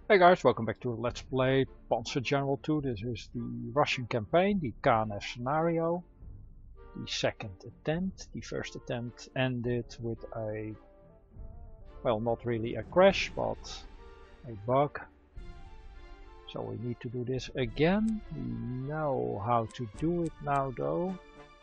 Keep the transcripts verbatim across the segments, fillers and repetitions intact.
Hey guys, welcome back to Let's Play Panzer General two. This is the Russian campaign, the Kanev scenario. The second attempt. The first attempt ended with a, well, not really a crash, but a bug. So we need to do this again. We know how to do it now though.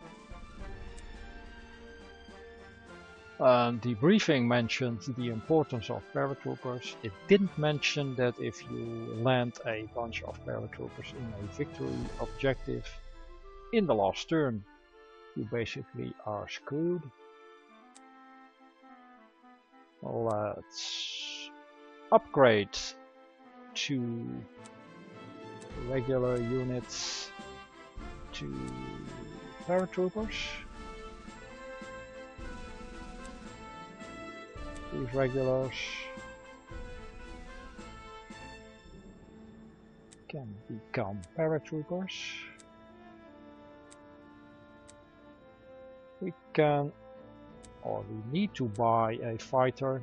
Um, the briefing mentioned the importance of paratroopers. It didn't mention that if you land a bunch of paratroopers in a victory objective in the last turn, you basically are screwed. Let's upgrade to regular units to paratroopers. These regulars can become paratroopers. We can, or we need to buy a fighter.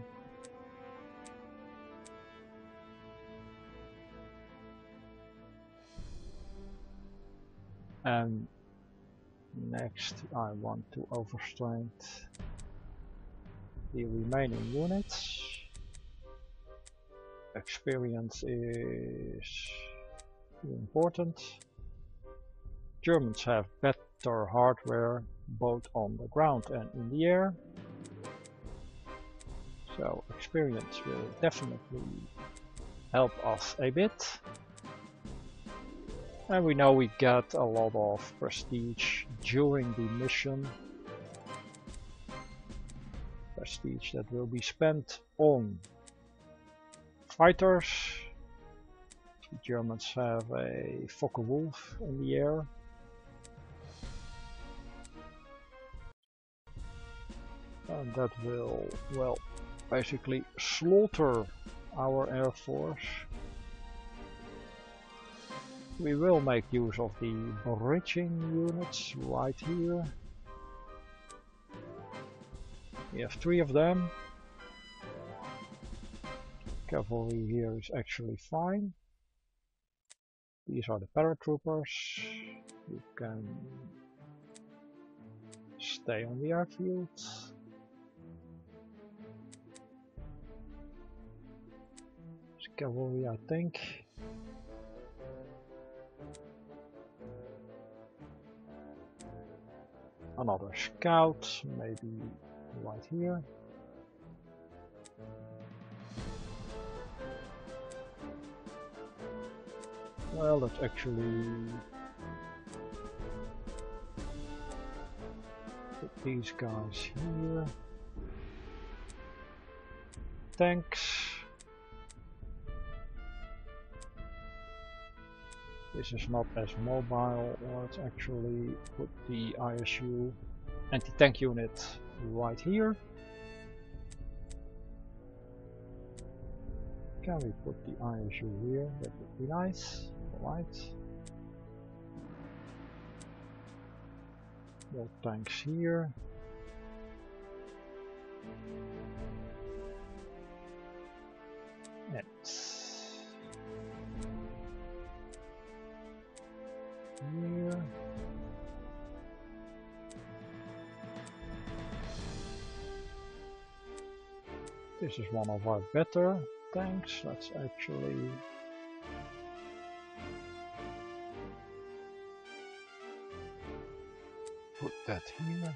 And next I want to overstrength the remaining units. Experience is important. Germans have better hardware both on the ground and in the air. So experience will definitely help us a bit. And we know we get a lot of prestige during the mission. Prestige that will be spent on fighters. The Germans have a Focke-Wulf in the air. And that will, well, basically slaughter our air force. We will make use of the bridging units right here. We have three of them. Cavalry here is actually fine. These are the paratroopers. You can stay on the airfield. It's cavalry, I think. Another scout, maybe right here. Well, let's actually put these guys here. Tanks. This is not as mobile. Let's actually put the I S U anti-tank unit right here. Can we put the I S U here? That would be nice. Alright. More tanks here. Let's here. This is one of our better tanks. Let's actually put that here.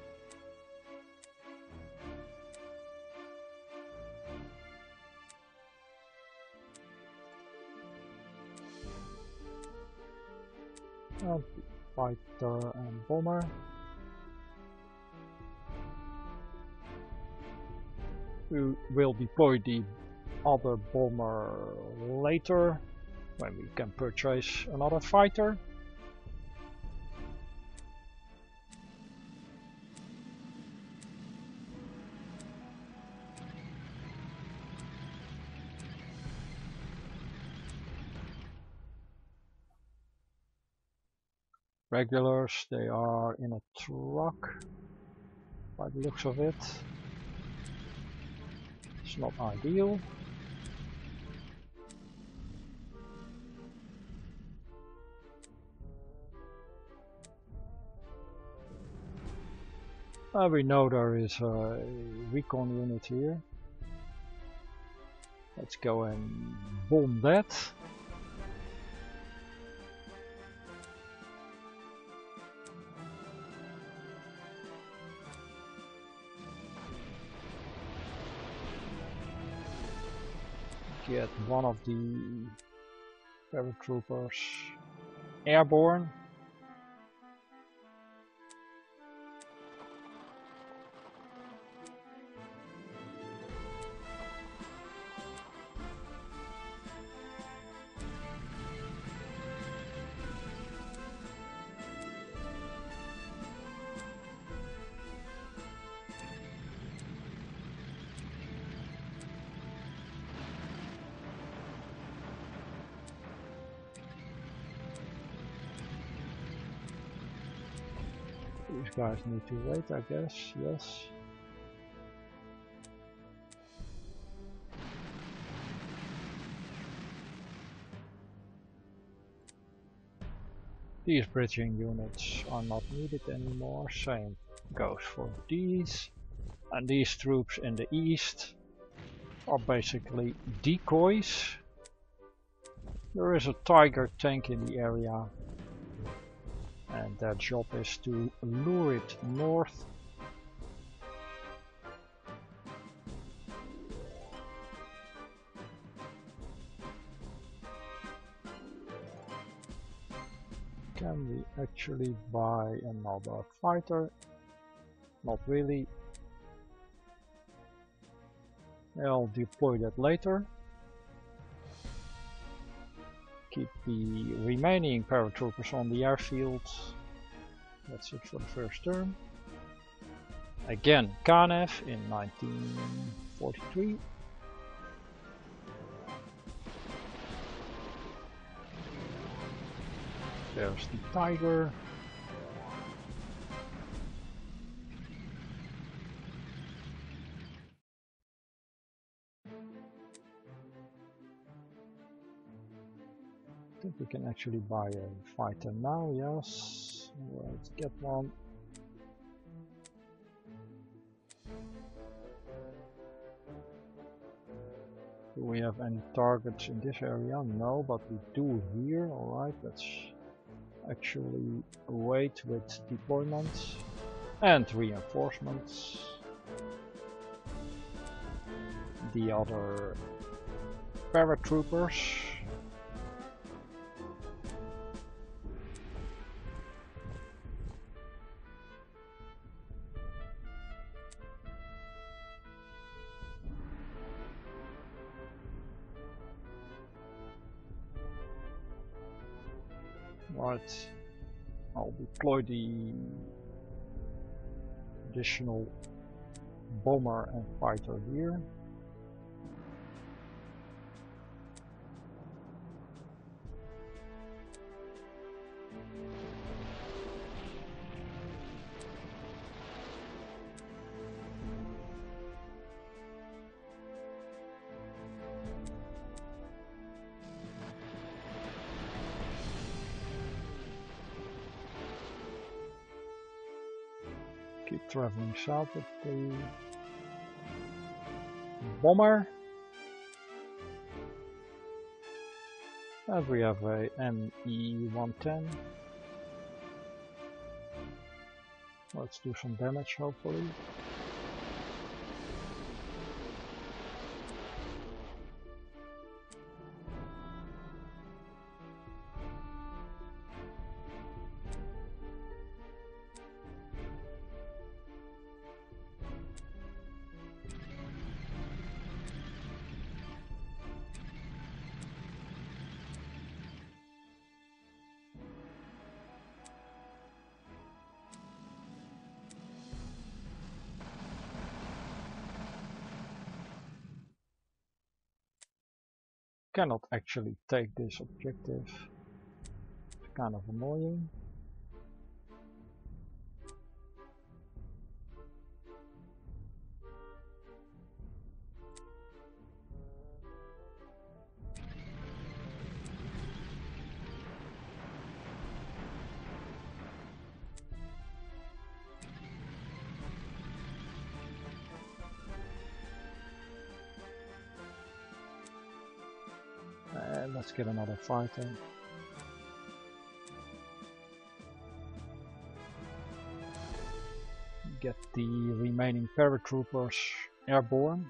And fighter and bomber. We will deploy the other bomber later when we can purchase another fighter. Regulars, they are in a truck by the looks of it. It's not ideal. Uh, we know there is a recon unit here. Let's go and bomb that. Get one of the paratroopers airborne. These guys need to wait, I guess, yes. These bridging units are not needed anymore, same goes for these. And these troops in the east are basically decoys. There is a Tiger tank in the area, and their job is to lure it north. Can we actually buy another fighter? Not really. I'll deploy that later. Keep the remaining paratroopers on the airfield. That's it for the first term. Again, Kanev in nineteen forty-three. There's the Tiger. I think we can actually buy a fighter now, yes. Let's get one. Do we have any targets in this area? No, but we do here. Alright, let's actually wait with deployments and reinforcements. The other paratroopers. Right, I'll deploy the additional bomber and fighter here. Keep traveling south with the bomber. And we have a M E one ten. Let's do some damage, hopefully. Cannot actually take this objective. It's kind of annoying. And let's get another fighter. Get the remaining paratroopers airborne.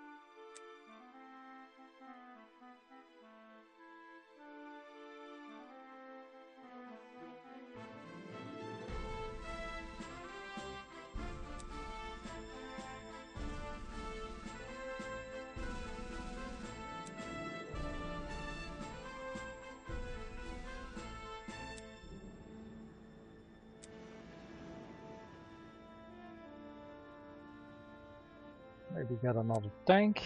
Maybe get another tank.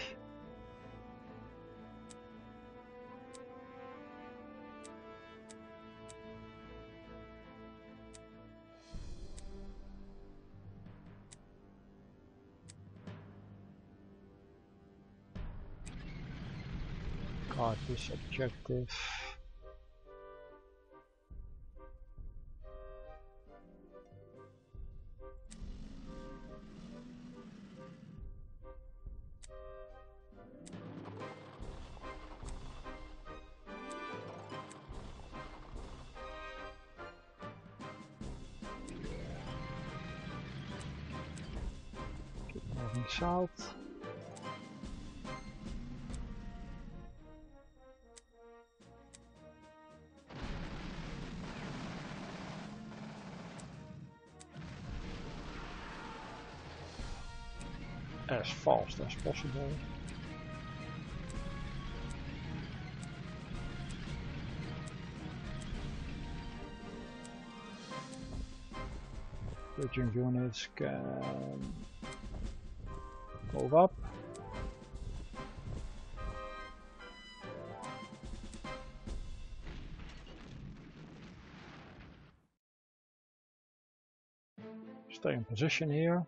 Guard this objective. Moving south. As fast as possible. Bridging units can move up. Stay in position here.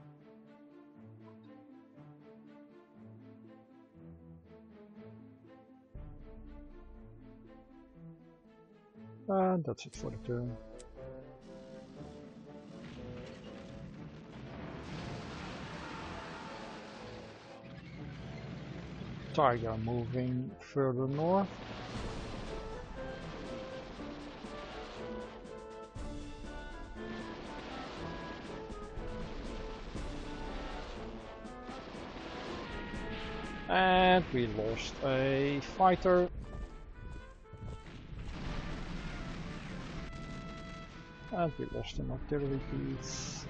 And that's it for the turn. Tiger moving further north. And we lost a fighter. And we lost an artillery piece.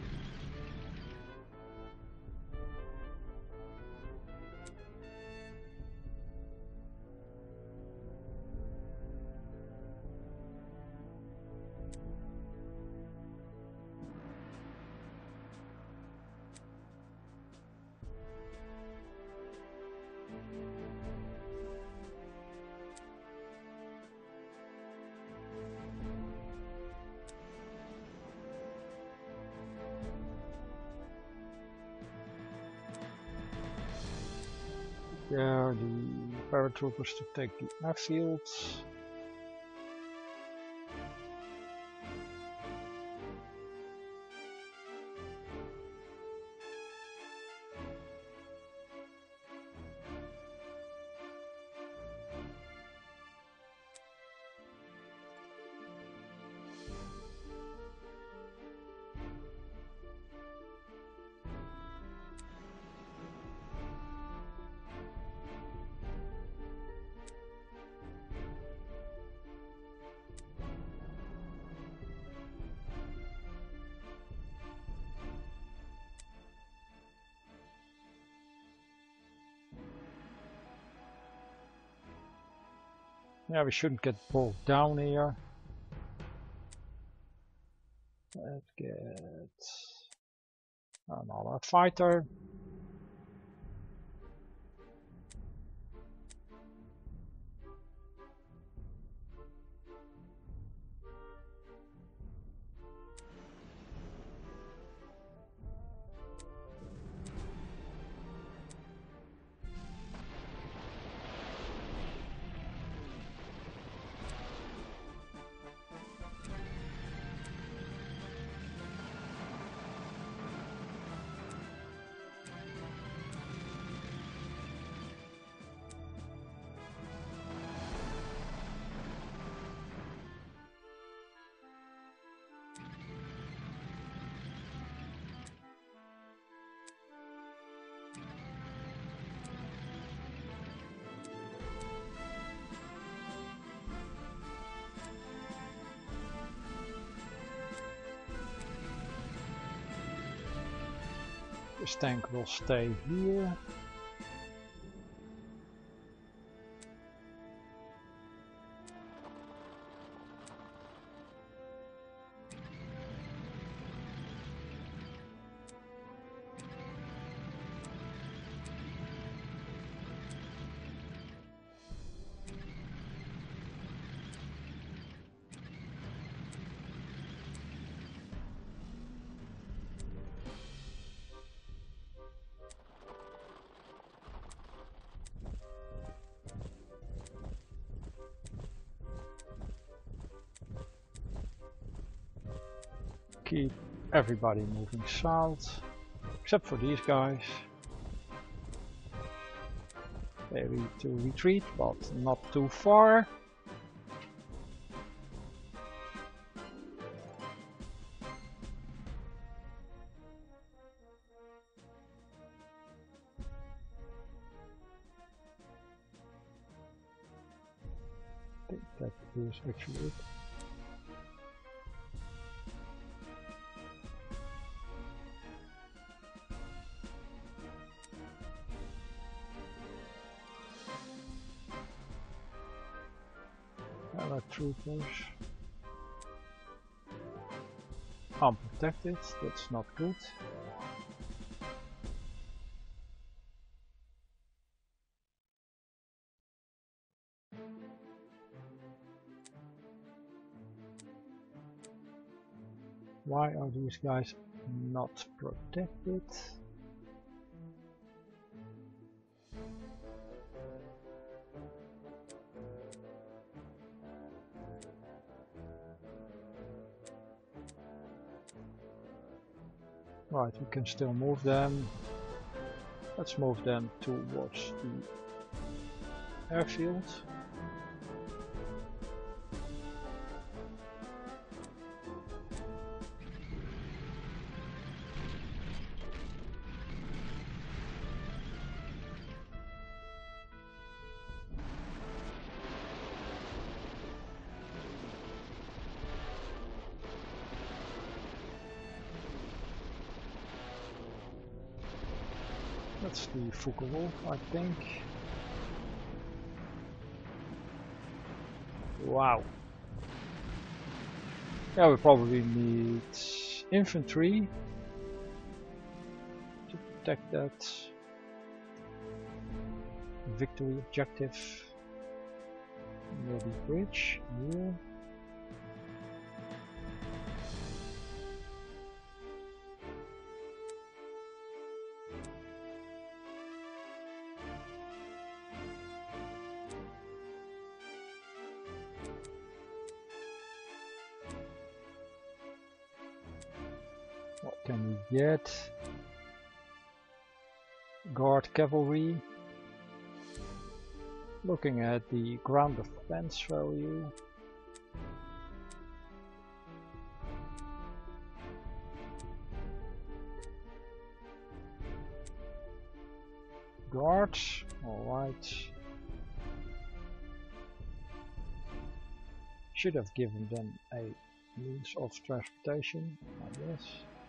There, the paratroopers to take the airfields. Yeah, we shouldn't get bogged down here. Let's get another fighter. This tank will stay here. Keep everybody moving south, except for these guys. They need to retreat, but not too far. I think that is actually it. Troopers unprotected, that's not good. Why are these guys not protected? Right, we can still move them. Let's move them towards the airfield. That's the Foucault, I think. Wow. Yeah, we probably need infantry to protect that victory objective near the bridge here. What can we get? Guard cavalry. Looking at the ground defense value. Guards, alright. Should have given them a means of transportation, I guess.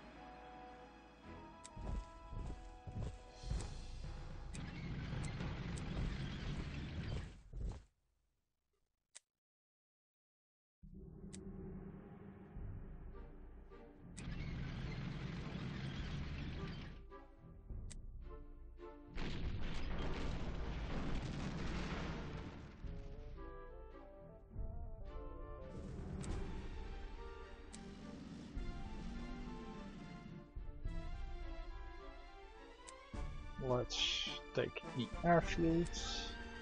Let's take the airfields.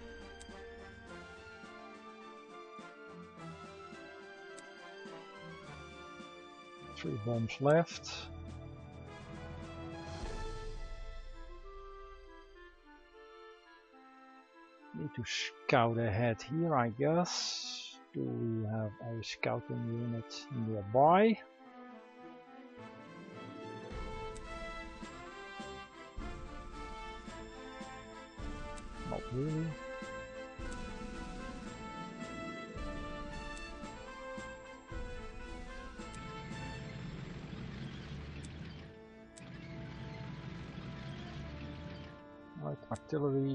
Three bombs left. Need to scout ahead here, I guess. Do we have a scouting unit nearby? Not really. artillery.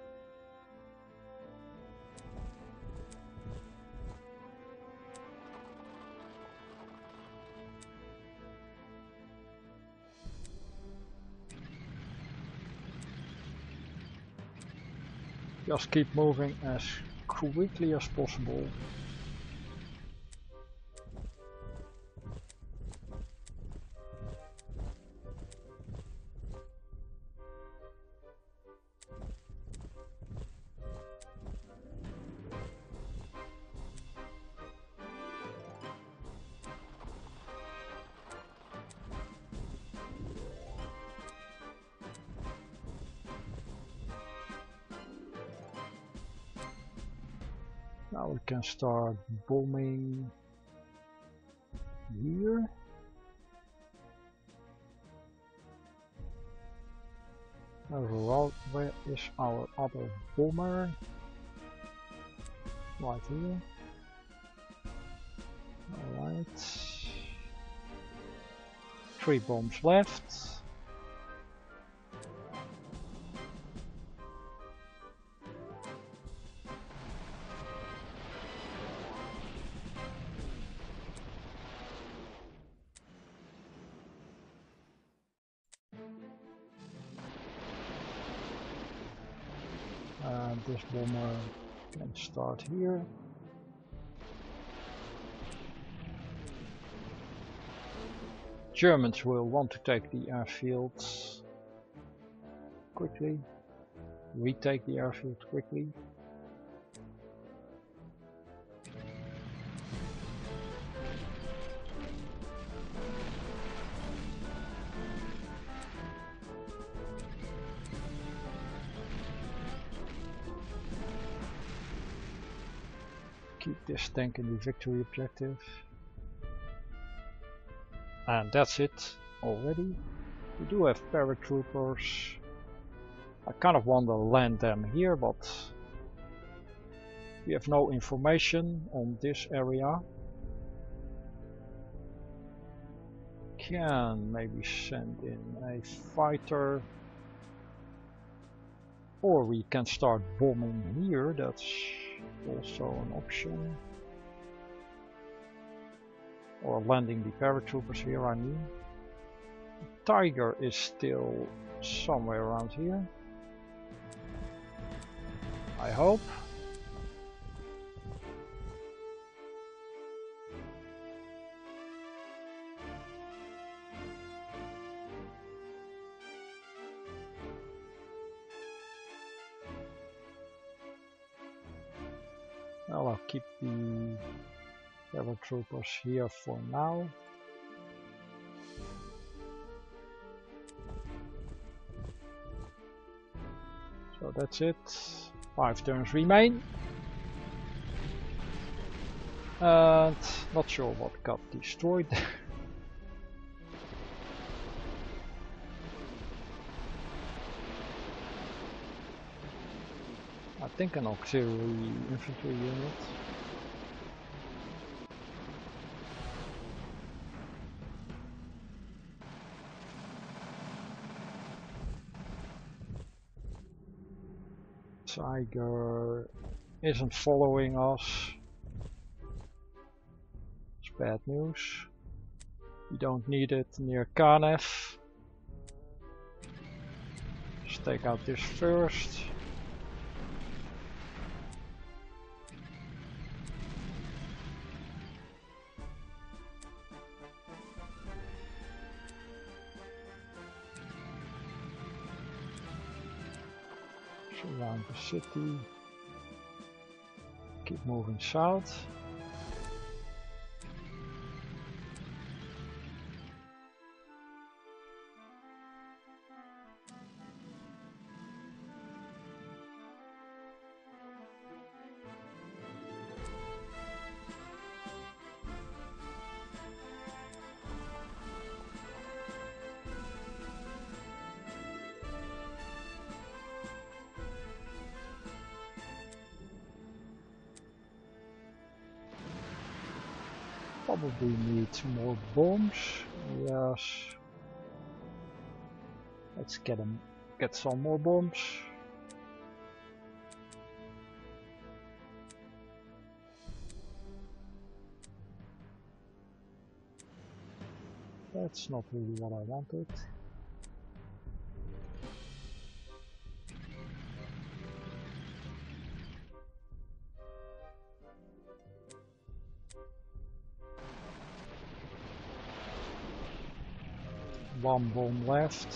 Just keep moving as quickly as possible. Now we can start bombing here. Overall, where is our other bomber? Right here. Alright. Three bombs left. And this bomber can start here. Germans will want to take the airfields quickly, retake the airfield quickly. Keep this tank in the victory objective. And that's it already. We do have paratroopers. I kind of want to land them here, but we have no information on this area. Can maybe send in a fighter, or we can start bombing here. That's also an option. Or landing the paratroopers here, I mean. The Tiger is still somewhere around here, I hope. Well, I'll keep the paratroopers here for now. So that's it. Five turns remain. And not sure what got destroyed. I think an auxiliary infantry unit. Tiger isn't following us. It's bad news. We don't need it near Kanev. Let's take out this first. Around the city, keep moving south. Probably need more bombs. Yes. Let's get them. Get some more bombs. That's not really what I wanted. One bomb left.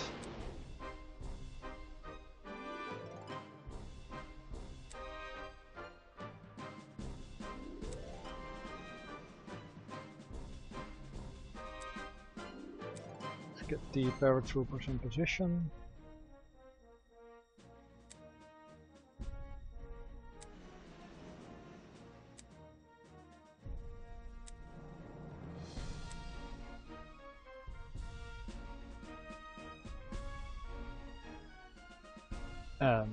Let's get the paratroopers in position. And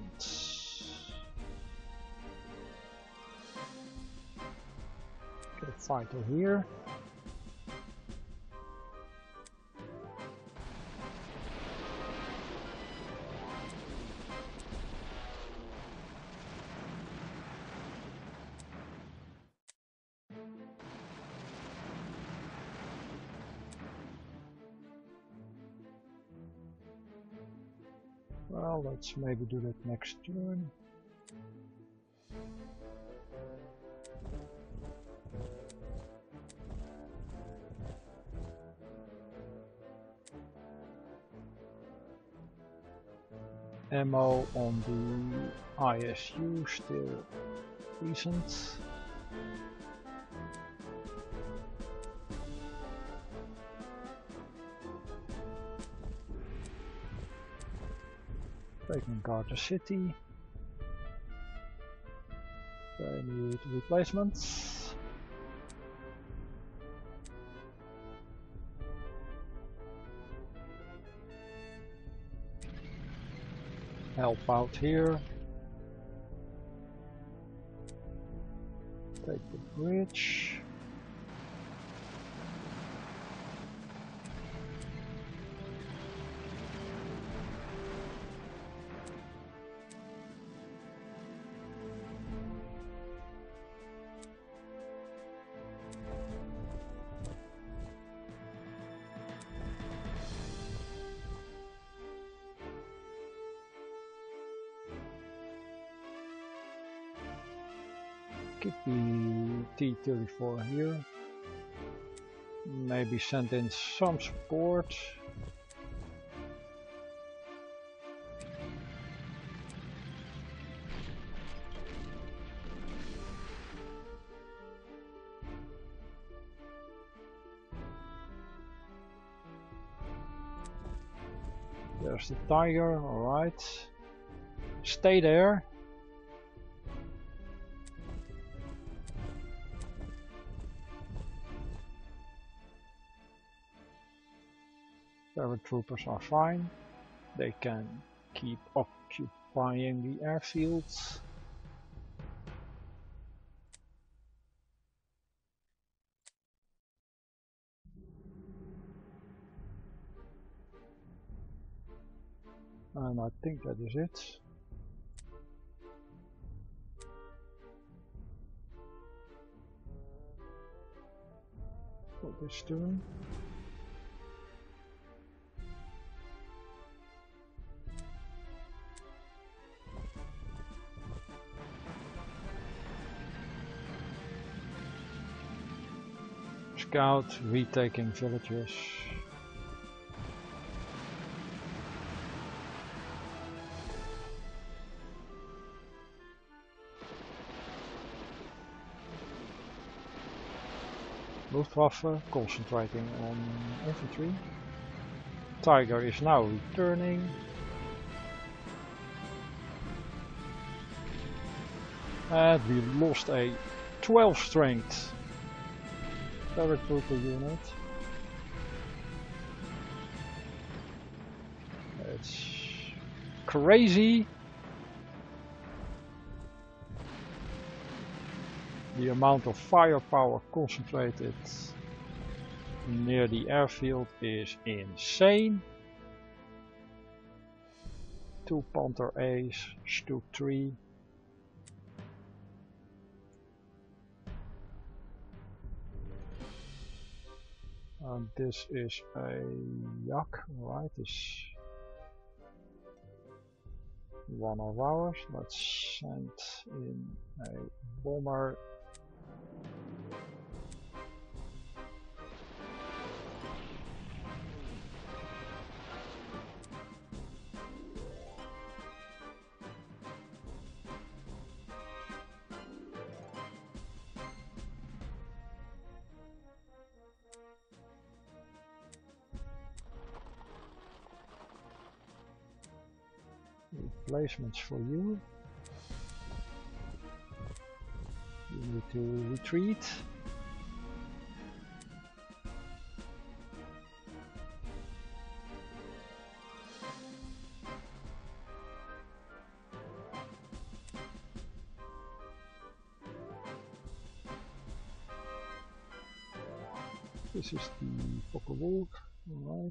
get a fighter here. Well, let's maybe do that next turn. Ammo on the I S U still decent. They can guard the city. They need replacements. Help out here. Take the bridge. Keep the T thirty-four here. Maybe send in some support. There's the Tiger, alright. Stay there. Paratroopers are fine. They can keep occupying the airfields. And I think that is it. For this turn. Scout retaking villages. Luftwaffe concentrating on infantry. Tiger is now returning. And we lost a twelve strength paratrooper unit. It's crazy. The amount of firepower concentrated near the airfield is insane. Two Panzer A's, Stuke three. Uh, this is a yak, right? This one of ours. Let's send in a bomber. Replacements for you. You need to retreat. This is the Pokewolf, right?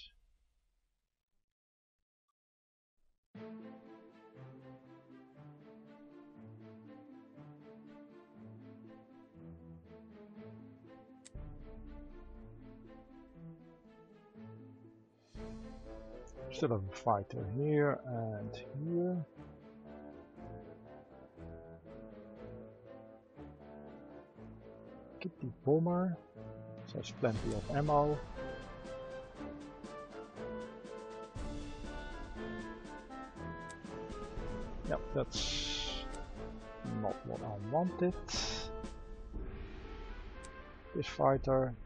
Still have a fighter here and here. Keep the bomber, so there's plenty of ammo. Yep, that's not what I wanted. This fighter.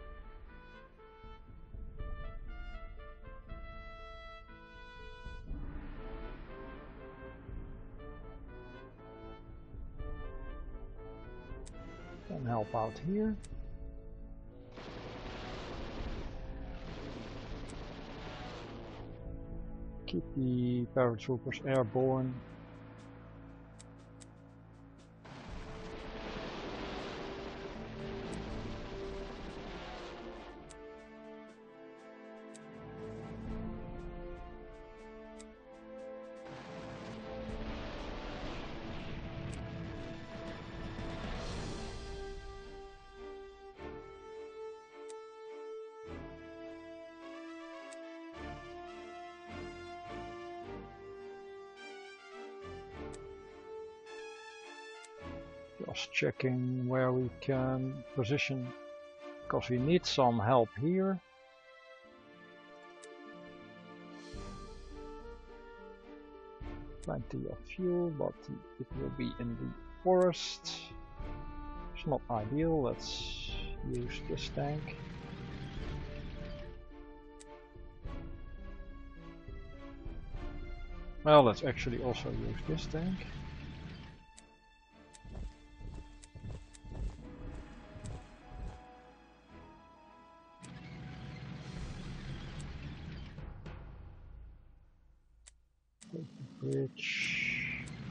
Can help out here. Keep the paratroopers airborne. Just checking where we can position, because we need some help here. Plenty of fuel, but it will be in the forest. It's not ideal. Let's use this tank. Well, let's actually also use this tank. Bridge.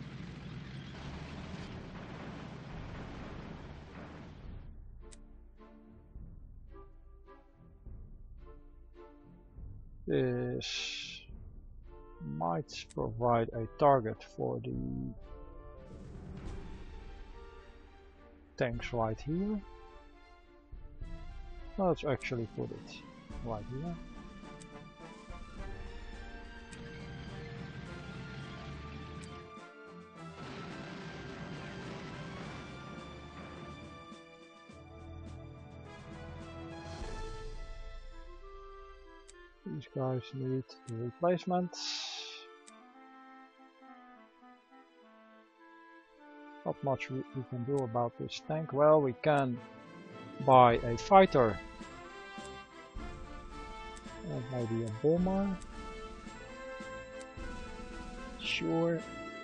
This might provide a target for the tanks right here. Let's actually put it right here. These guys need replacements. Not much we, we can do about this tank. Well, we can buy a fighter and maybe a bomber. Sure.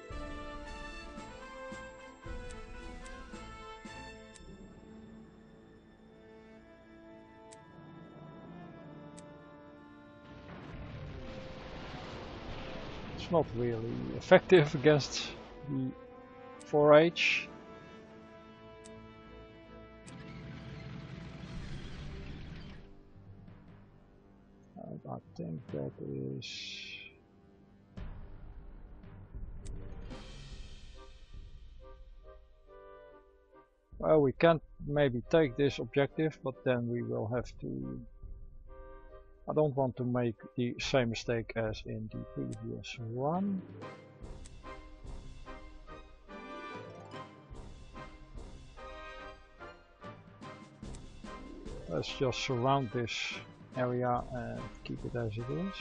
It's not really effective against the four H. And I think that is well, we can maybe take this objective, but then we will have to I don't want to make the same mistake as in the previous run. Let's just surround this area and keep it as it is.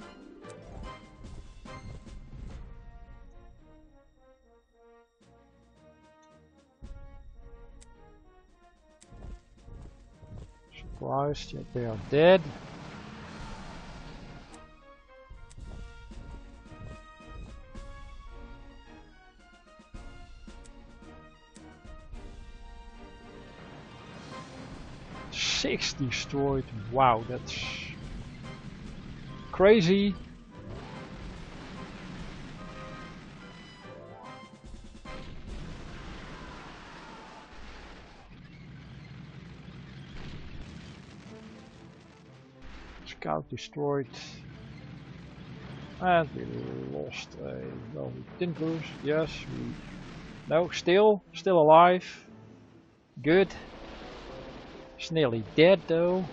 Surprised, yet they are dead. Six destroyed. Wow, that's crazy. Scout destroyed. And we lost a... well, we didn't lose. Yes, we... no, still, still alive. Good. It's nearly dead though.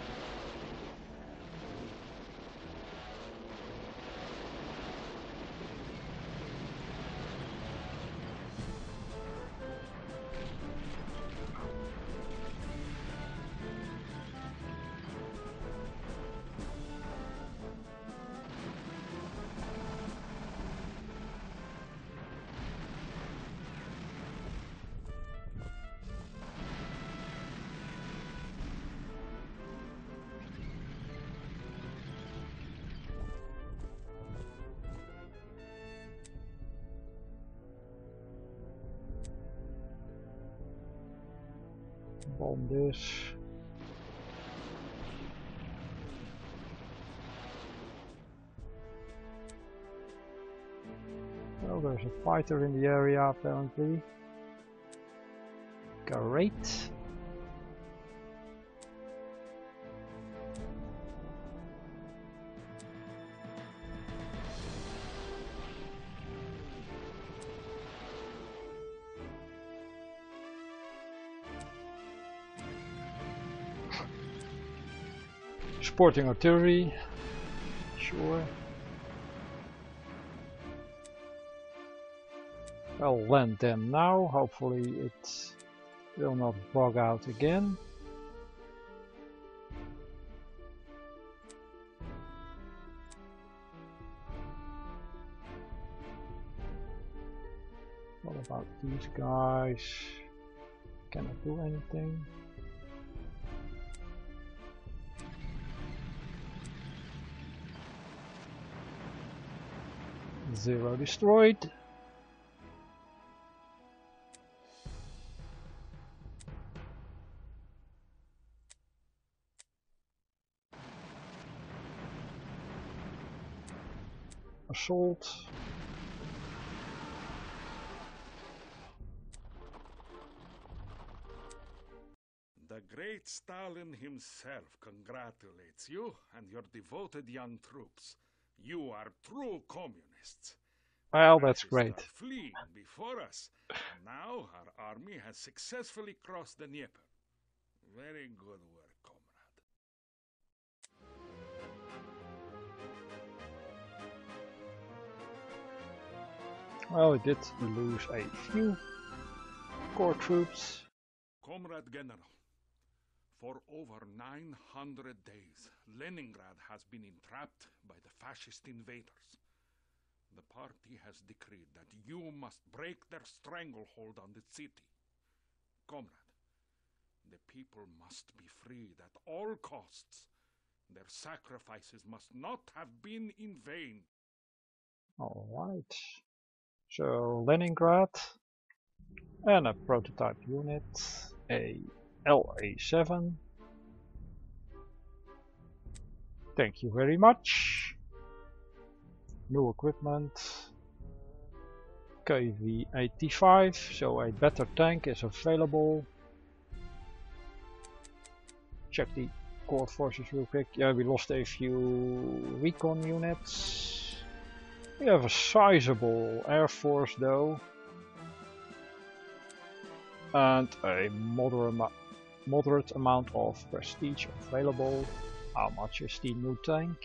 Bomb this. Well, there's a fighter in the area apparently. Great. Supporting artillery, sure. I'll land them now, hopefully it will not bug out again. What about these guys? Cannot do anything. Zero destroyed. Assault. The great Stalin himself congratulates you and your devoted young troops. You are true communists. Well, that's great. Are fleeing before us. Now our army has successfully crossed the Dnieper. Very good work, comrade. Well, we did lose a few core troops. Comrade General, for over nine hundred days, Leningrad has been entrapped by the fascist invaders. The party has decreed that you must break their stranglehold on the city. Comrade, the people must be freed at all costs. Their sacrifices must not have been in vain. Alright. So, Leningrad. And a prototype unit. A L A seven. Thank you very much. New equipment. K V eighty-five, so a better tank is available. Check the core forces real quick. Yeah, we lost a few recon units. We have a sizable air force though. And a moderate, moderate amount of prestige available. How much is the new tank?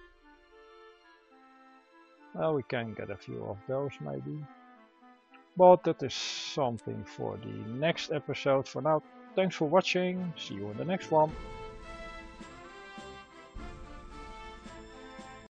Well, we can get a few of those maybe. But that is something for the next episode. For now, thanks for watching. See you in the next one.